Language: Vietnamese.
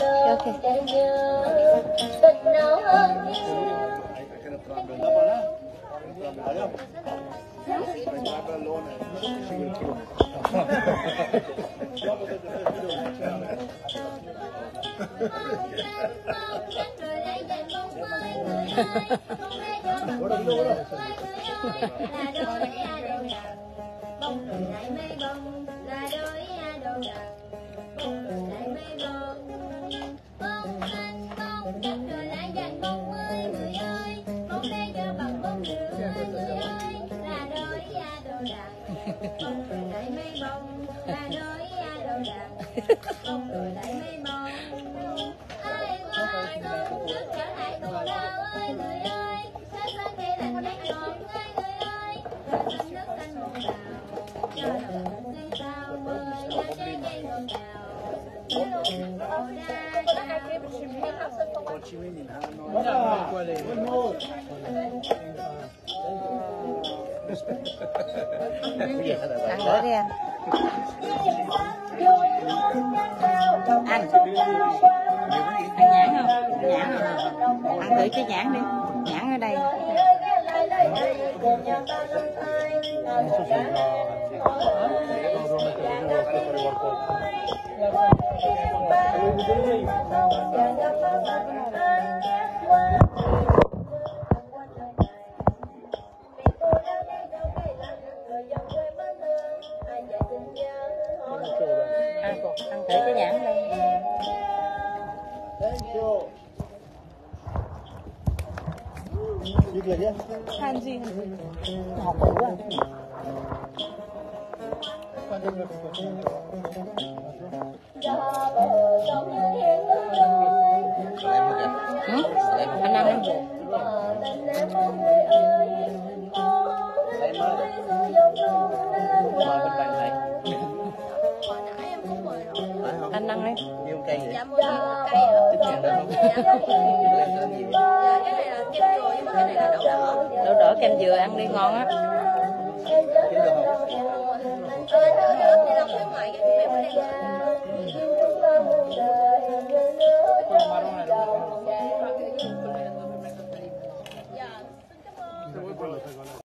Ăn nữa đi anh. Ăn nhãn không? Nhãn không? Ăn thử cái nhãn đi. Nhãn ở đây. Ăn thử cái nhãn đây. Than gì? Ngọt quá. Anh ăn không? Anh ăn đi. Nhiêu cây vậy? Dạ 10 cây ạ. Cái này là kem dừa nhưng mà cái này là đậu đỏ. Đậu đỏ kem dừa ăn đi ngon á. Thì lòng khuyến mại cái mẹ